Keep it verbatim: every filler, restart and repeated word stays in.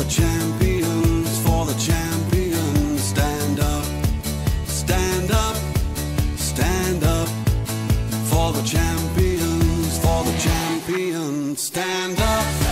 champions, for the champions. Stand up, stand up, stand up. For the champions, for the champions. Stand up.